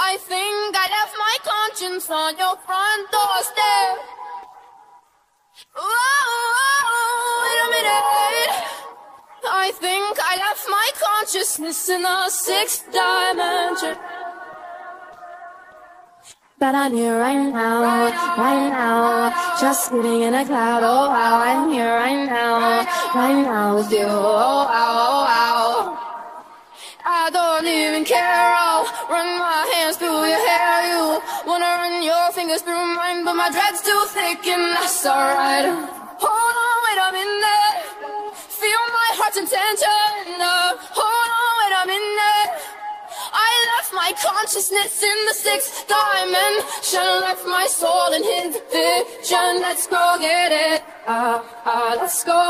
I think I left my conscience on your front doorstep. Oh, wait a minute. I think I left my consciousness in the sixth dimension. But I'm here right now, just sitting in a cloud. Oh wow, I'm here right now with you. Oh wow, oh wow. I don't even care. I'll run my hands through your hair. You wanna run your fingers through mine, but my dread's too thick and that's alright. Hold on, wait a minute. Feel my heart's intention. Hold on, wait a minute. I left my consciousness in the sixth dimension. Left my soul in his vision. Let's go get it. Let's go.